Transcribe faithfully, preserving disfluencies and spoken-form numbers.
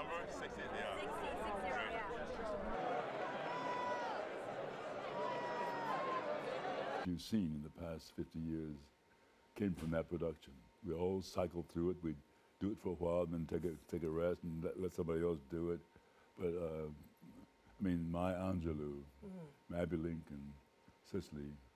number? sixty? Yeah. sixty, six zero, yeah. You've seen in the past fifty years came from that production. We all cycled through it. We'd do it for a while and then take a, take a rest and let, let somebody else do it. But, uh, I mean, Maya Angelou, mm-hmm. Abby Lincoln, Cicely,